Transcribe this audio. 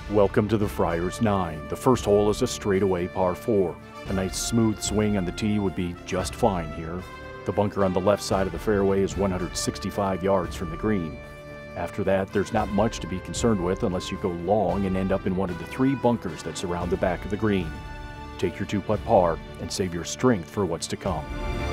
Welcome to the Friar's 9. The first hole is a straightaway par 4. A nice smooth swing on the tee would be just fine here. The bunker on the left side of the fairway is 165 yards from the green. After that, there's not much to be concerned with unless you go long and end up in one of the 3 bunkers that surround the back of the green. Take your 2-putt par and save your strength for what's to come.